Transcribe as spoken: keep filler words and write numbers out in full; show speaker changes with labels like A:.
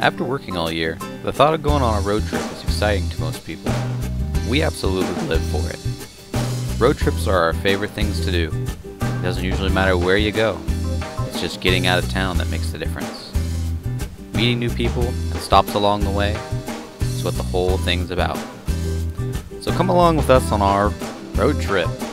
A: After working all year, the thought of going on a road trip is exciting to most people. We absolutely live for it. Road trips are our favorite things to do. It doesn't usually matter where you go. It's just getting out of town that makes the difference. Meeting new people and stops along the way is what the whole thing's about. So come along with us on our road trip.